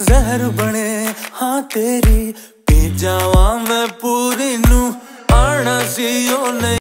जहर बने हाँ तेरी पी जावा मैं पूरी नू आना सी ओ नहीं।